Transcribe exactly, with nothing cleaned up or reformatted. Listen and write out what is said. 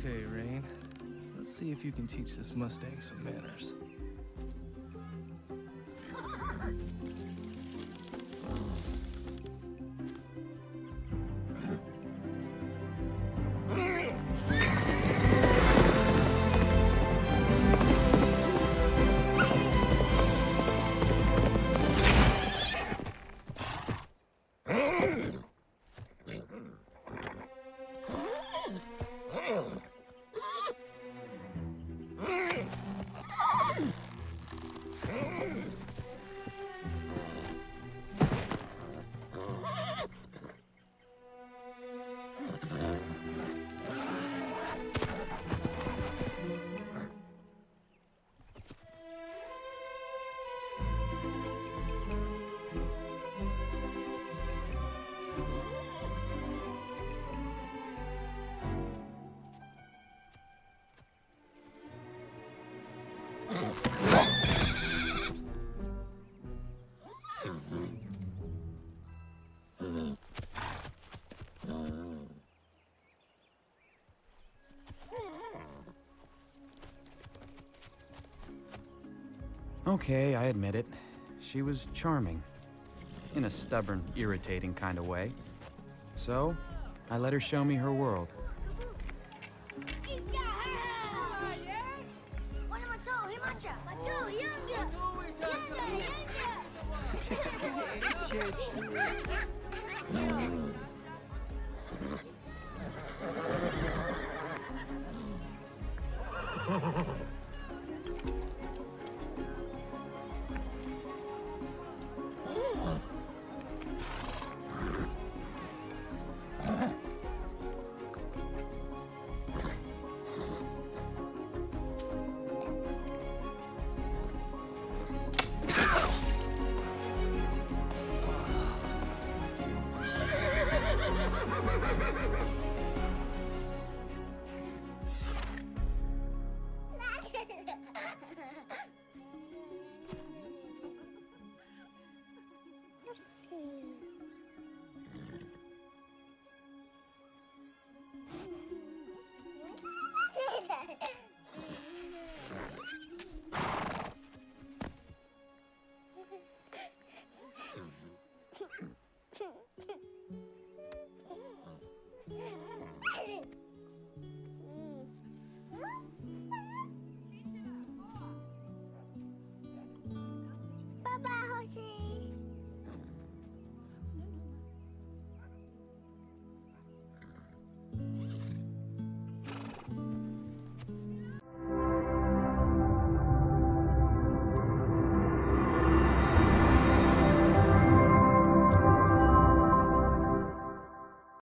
Okay, Rain. Let's see if you can teach this Mustang some manners. Okay, I admit it. She was charming. In a stubborn, irritating kind of way. So, I let her show me her world.